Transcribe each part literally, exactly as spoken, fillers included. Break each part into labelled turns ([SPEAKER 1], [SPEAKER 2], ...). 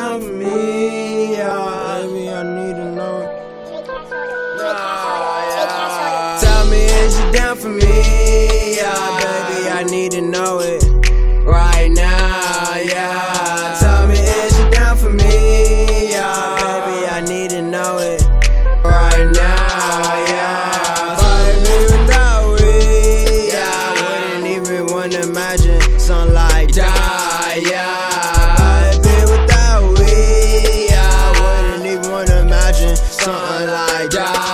[SPEAKER 1] down for me? Yeah, baby, I need to know it. Tell me, is you down for me? Yeah, baby, I need to know it right now. Yeah, tell me, is you down for me? Yeah, baby, I need to know it right now. Yeah, baby, without it, yeah, I wouldn't even wanna imagine something like that. Yeah, baby, without it, yeah, I wouldn't even wanna imagine something like that.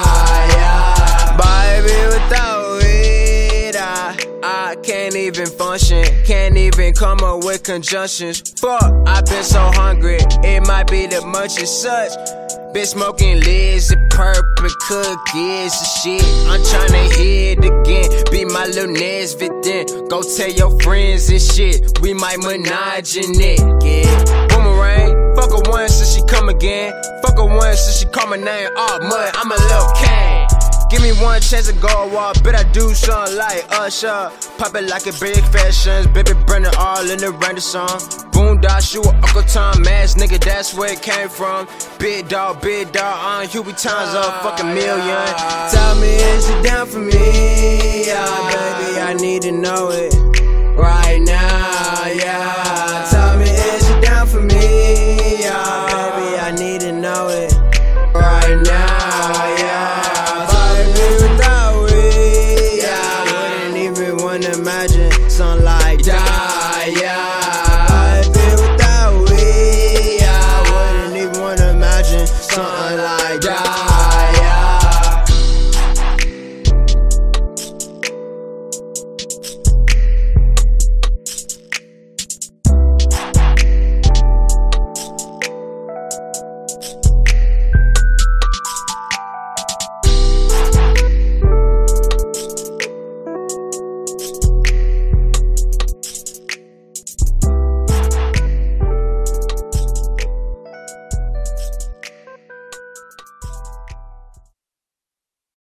[SPEAKER 1] I can't even function, can't even come up with conjunctions. Fuck, I've been so hungry, it might be the munch and such. Been smoking lids and purple cookies and shit. I'm tryna hit again, be my little Nesbitt then. Go tell your friends and shit, we might menage in it, yeah. Boomerang, fuck her once till she come again. Fuck her once till she call my name, oh mud, I'm a little Kane. Give me one chance to go off, bet I do something like Usher. Pop it like a big fashions, baby burning all in the random song. Boondock, you a Uncle Tom ass nigga, that's where it came from. Big dog, big dog, on Huey times a fucking million. Tell me, is you down for me? Yeah, baby, I need to know it